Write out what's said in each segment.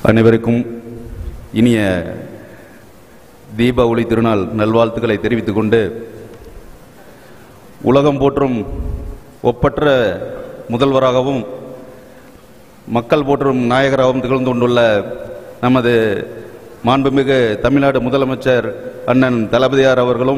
அனைவருக்கும் இனிய தீபாவளி திருநாள் நல்வாழ்த்துக்களை தெரிவித்துக் கொண்டு, உலகம் போற்றும் ஒப்பற்ற முதல்வராகவும் மக்கள் போற்றும் நாயகராகவும் திகழ்ந்து கொண்டுள்ள நமது மாண்புமிகு தமிழ்நாடு முதலமைச்சர் அண்ணன் தளபதியார் அவர்களும்,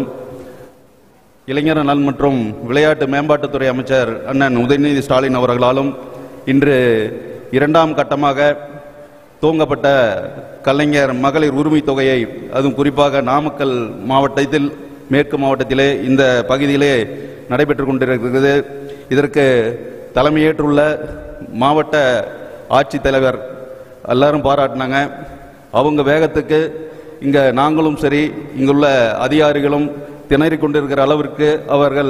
இளைஞர் நலன் மற்றும் விளையாட்டு மேம்பாட்டுத்துறை அமைச்சர் அண்ணன் உதயநிதி ஸ்டாலின் அவர்களாலும் இன்று இரண்டாம் கட்டமாக துவங்கப்பட்ட கலைஞர் மகளிர் உரிமை தொகையை, அதுவும் குறிப்பாக நாமக்கல் மாவட்டத்தில் மேற்கு மாவட்டத்திலே இந்த பகுதியிலே நடைபெற்று கொண்டிருக்கிறது. இதற்கு தலைமையேற்றுள்ள மாவட்ட ஆட்சித்தலைவர் எல்லாரும் பாராட்டினாங்க. அவங்க வேகத்துக்கு இங்கே நாங்களும் சரி, இங்குள்ள அதிகாரிகளும் திணறி கொண்டிருக்கிற அளவிற்கு அவர்கள்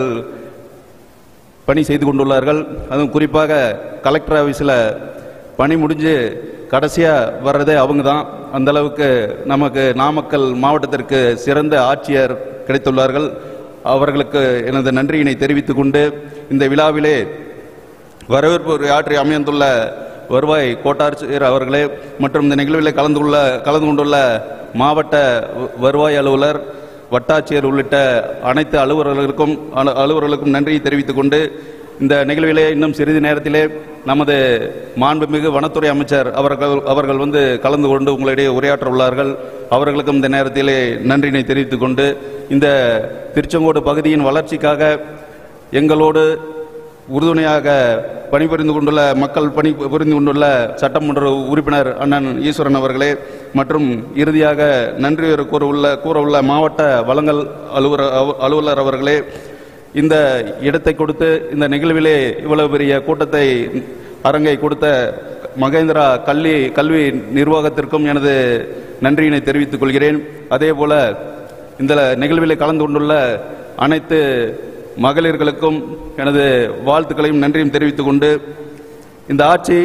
பணி செய்து கொண்டுள்ளார்கள். அதுவும் குறிப்பாக கலெக்டர் ஆஃபீஸில் பணி முடிஞ்சு கடைசியாக வர்றதே அவங்க தான். அந்தளவுக்கு நமக்கு நாமக்கல் மாவட்டத்திற்கு சிறந்த ஆட்சியர் கிடைத்துள்ளார்கள். அவர்களுக்கு எனது நன்றியினை தெரிவித்துக் கொண்டு, இந்த விழாவிலே வரவேற்பு ஆற்றி அமைந்துள்ள வருவாய் கோட்டாட்சியர் அவர்களே மற்றும் இந்த நிகழ்வில் கலந்து கொண்டுள்ள மாவட்ட வருவாய் அலுவலர், வட்டாட்சியர் உள்ளிட்ட அனைத்து அலுவலர்களுக்கும் நன்றியை தெரிவித்துக் கொண்டு, இந்த நிகழ்விலே இன்னும் சிறிது நேரத்திலே நமது மாண்புமிகு வனத்துறை அமைச்சர் அவர்கள் கலந்து கொண்டு உங்களிடையே உரையாற்ற உள்ளார்கள். அவர்களுக்கும் இந்த நேரத்திலே நன்றியினை தெரிவித்துக் கொண்டு, இந்த திருச்செங்கோடு பகுதியின் வளர்ச்சிக்காக எங்களோடு உறுதுணையாக பணிபுரிந்து கொண்டுள்ள பணிபுரிந்து கொண்டுள்ள சட்டமன்ற உறுப்பினர் அண்ணன் ஈஸ்வரன் அவர்களே மற்றும் இறுதியாக நன்றி கூற உள்ள மாவட்ட வழங்கல் அலுவலர் அவர்களே, இந்த இடத்தை கொடுத்து இந்த நிகழ்விலே இவ்வளவு பெரிய கூட்டத்தை அரங்கை கொடுத்த மகேந்திரா கல்வி நிர்வாகத்திற்கும் எனது நன்றியினை தெரிவித்துக் கொள்கிறேன். அதே போல இந்த நிகழ்விலே கலந்து கொண்டுள்ள அனைத்து மகளிர்களுக்கும் எனது வாழ்த்துக்களையும் நன்றியும் தெரிவித்துக் கொண்டு, இந்த ஆட்சி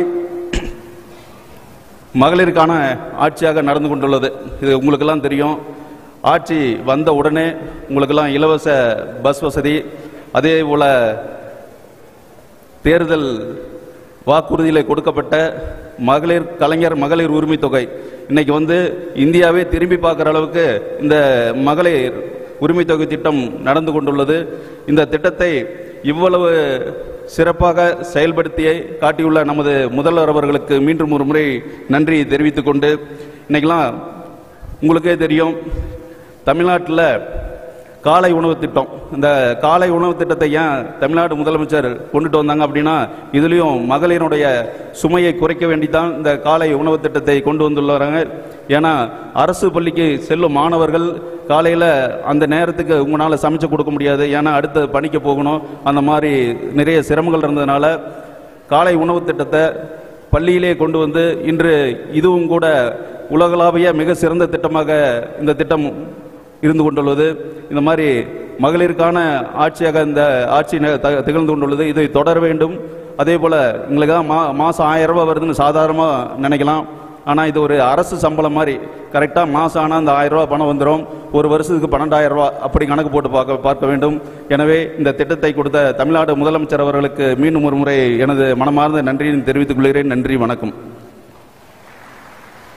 மகளிருக்கான ஆட்சியாக நடந்து கொண்டுள்ளது. இது உங்களுக்கெல்லாம் தெரியும். ஆட்சி வந்த உடனே உங்களுக்கெல்லாம் இலவச பஸ் வசதி, அதே போல தேர்தல் வாக்குறுதியில் கொடுக்கப்பட்ட கலைஞர் மகளிர் உரிமை தொகை இன்னைக்கு இந்தியாவே திரும்பி பார்க்குற அளவுக்கு இந்த மகளிர் உரிமை தொகை திட்டம் நடந்து கொண்டுள்ளது. இந்த திட்டத்தை இவ்வளவு சிறப்பாக செயல்படுத்தி காட்டியுள்ள நமது முதல்வர் அவர்களுக்கு மீண்டும் ஒரு முறை நன்றி தெரிவித்துக் கொண்டு, இன்னைக்கெல்லாம் உங்களுக்கே தெரியும், தமிழ்நாட்டில் காலை உணவு திட்டம், இந்த காலை உணவு திட்டத்தை ஏன் தமிழ்நாடு முதலமைச்சர் கொண்டுட்டு வந்தாங்க அப்படின்னா, இதுலேயும் மகளிருடைய சுமையை குறைக்க வேண்டிதான் இந்த காலை உணவு திட்டத்தை கொண்டு வந்துள்ளாங்க. ஏன்னா அரசு பள்ளிக்கு செல்லும் மாணவர்கள் காலையில் அந்த நேரத்துக்கு உங்களால் சமைச்சு கொடுக்க முடியாது, ஏன்னா அடுத்த பணிக்கு போகணும், அந்த மாதிரி நிறைய சிரமங்கள் இருந்ததுனால காலை உணவு திட்டத்தை பள்ளியிலே கொண்டு வந்து இன்று இதுவும் கூட உலகளாவிய மிக சிறந்த திட்டமாக இந்த திட்டம் இருந்து கொண்டுள்ளது. இந்த மாதிரி மகளிருக்கான ஆட்சியாக இந்த ஆட்சி திகழ்ந்து கொண்டுள்ளது. இதை தொடர வேண்டும். அதே போல் எங்களுக்கு தான் மாதம் 1000 ரூபா வருதுன்னு சாதாரணமாக நினைக்கலாம். ஆனால் இது ஒரு அரசு சம்பளம் மாதிரி. கரெக்டாக மாதம் ஆனால் அந்த 1000 ரூபா பணம் வந்துடும். ஒரு வருஷத்துக்கு 12,000 ரூபா அப்படி கணக்கு போட்டு பார்க்க வேண்டும். எனவே இந்த திட்டத்தை கொடுத்த தமிழ்நாடு முதலமைச்சர் அவர்களுக்கு மீண்டும் ஒரு முறை எனது மனமார்ந்த நன்றியை தெரிவித்துக் கொள்கிறேன். நன்றி, வணக்கம்.